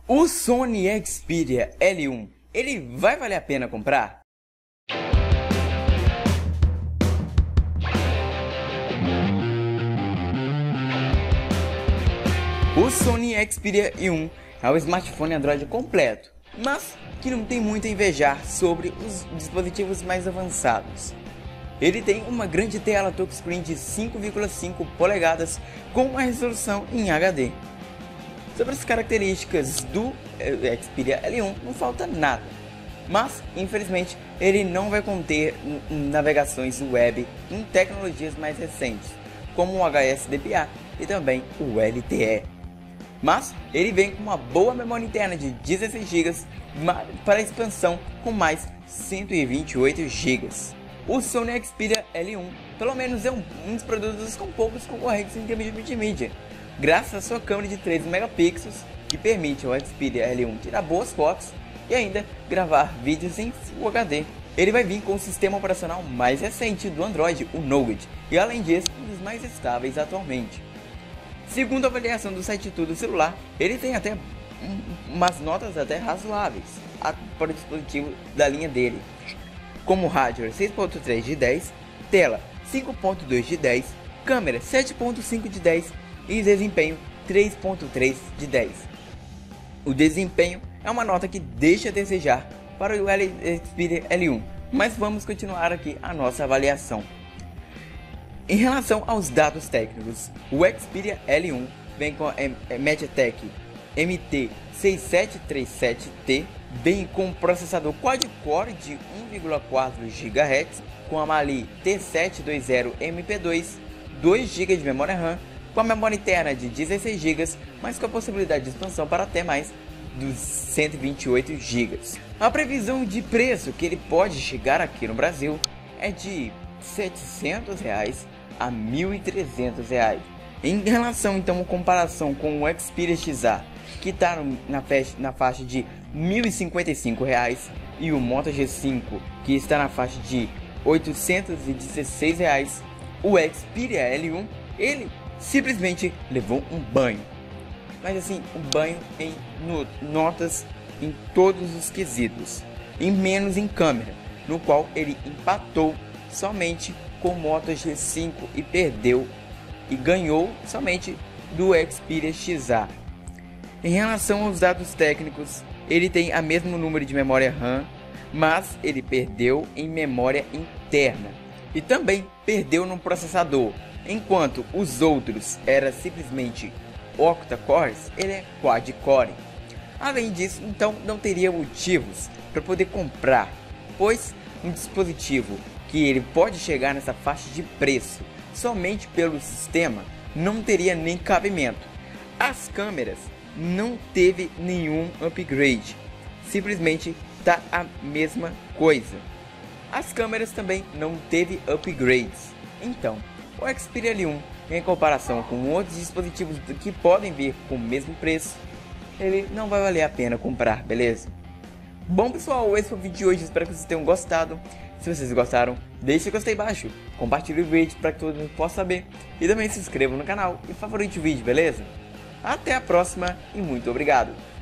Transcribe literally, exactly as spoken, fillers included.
O Sony Xperia L um, ele vai valer a pena comprar? O Sony Xperia E um é o smartphone Android completo, mas que não tem muito a invejar sobre os dispositivos mais avançados. Ele tem uma grande tela touchscreen de cinco vírgula cinco polegadas com uma resolução em H D. Sobre as características do Xperia L um não falta nada, mas infelizmente ele não vai conter navegações web em tecnologias mais recentes, como o H S D P A e também o L T E. Mas ele vem com uma boa memória interna de dezesseis gigas para expansão com mais cento e vinte e oito gigas. O Sony Xperia L um pelo menos é um, um dos produtos com poucos concorrentes em termos de multimídia, graças à sua câmera de treze megapixels, que permite ao Xperia L um tirar boas fotos e ainda gravar vídeos em Full H D. Ele vai vir com o sistema operacional mais recente do Android, o Nougat, e além disso, um dos mais estáveis atualmente. Segundo a avaliação do site Tudo Celular, ele tem até umas notas até razoáveis para o dispositivo da linha dele, como hardware seis ponto três de dez, tela cinco ponto dois de dez, câmera sete ponto cinco de dez e desempenho três ponto três de dez. O desempenho é uma nota que deixa a desejar para o Xperia L um, mas vamos continuar aqui a nossa avaliação. Em relação aos dados técnicos, o Xperia L um vem com a MediaTek M T seis sete três sete T, vem com processador quad-core de um vírgula quatro gigahertz, com a Mali T setecentos e vinte M P dois, dois gigas de memória RAM, com a memória interna de dezesseis gigas, mas com a possibilidade de expansão para até mais dos cento e vinte e oito gigas. A previsão de preço que ele pode chegar aqui no Brasil é de setecentos reais a mil e trezentos reais. Em relação então à comparação com o Xperia X A, que está na, na faixa de mil e cinquenta e cinco reais, e o Moto G cinco, que está na faixa de oitocentos e dezesseis reais, o Xperia L um, ele simplesmente levou um banho. Mas assim, um banho em no, notas em todos os quesitos, em menos em câmera, no qual ele empatou somente com o Moto G cinco e perdeu e ganhou somente do Xperia X A. Em relação aos dados técnicos, ele tem a mesmo número de memória RAM, mas ele perdeu em memória interna e também perdeu no processador. Enquanto os outros eram simplesmente octa-cores, ele é quad-core. Além disso, então não teria motivos para poder comprar, pois um dispositivo que ele pode chegar nessa faixa de preço somente pelo sistema não teria nem cabimento. As câmeras não teve nenhum upgrade, simplesmente tá a mesma coisa. As câmeras também não teve upgrades. Então, o Xperia L um, em comparação com outros dispositivos que podem vir com o mesmo preço, ele não vai valer a pena comprar, beleza? Bom pessoal, esse foi o vídeo de hoje, espero que vocês tenham gostado. Se vocês gostaram, deixe o gostei embaixo, compartilhe o vídeo para que todo mundo possa saber, e também se inscreva no canal e favorite o vídeo, beleza? Até a próxima e muito obrigado!